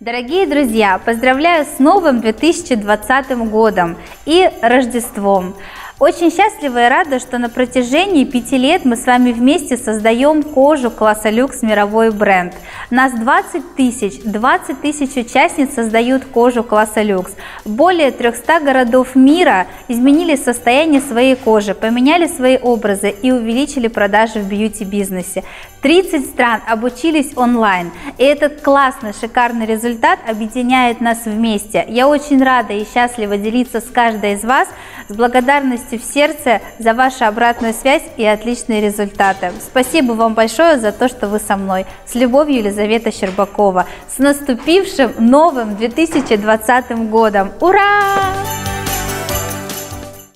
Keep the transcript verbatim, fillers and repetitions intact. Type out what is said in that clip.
Дорогие друзья, поздравляю с новым две тысячи двадцатым годом и Рождеством! Очень счастлива и рада, что на протяжении пяти лет мы с вами вместе создаем кожу класса люкс мировой бренд. Нас двадцать тысяч, двадцать тысяч участниц создают кожу класса люкс. Более трёхсот городов мира изменили состояние своей кожи, поменяли свои образы и увеличили продажи в бьюти-бизнесе. тридцать стран обучились онлайн, и этот классный, шикарный результат объединяет нас вместе. Я очень рада и счастлива делиться с каждой из вас, с благодарностью в сердце за вашу обратную связь и отличные результаты. Спасибо вам большое за то, что вы со мной. С любовью, Елизавета Щербакова. С наступившим новым две тысячи двадцатым годом! Ура!